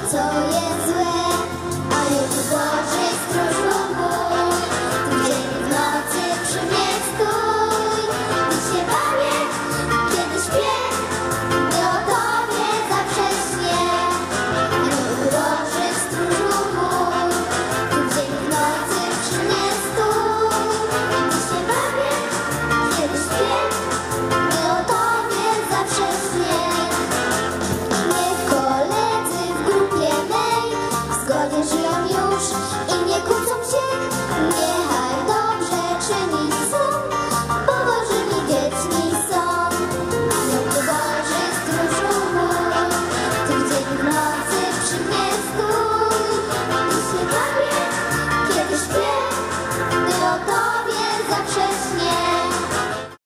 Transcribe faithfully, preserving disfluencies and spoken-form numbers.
co jest złe. A już Boży stróżu mój, ty dzień w nocy przy mnie stój. Gdy się bawię, kiedy śpię, gdy o Tobie zawsze śnię. Już Boży stróżu mój, ty dzień w nocy przy mnie stój. Gdy się bawię, kiedy śpię, gdy o Tobie zawsze śnię. Niech koledzy w grupie mej w zgodzie żyją już i nie kłócą się. Niechaj dobrze czynić chcą, bo Bożymi dziećmi są. Aniołku Boży stróżu mój, ty dzień w nocy przy mnie stój. Gdy się bawię, kiedy śpię, gdy o Tobie zawsze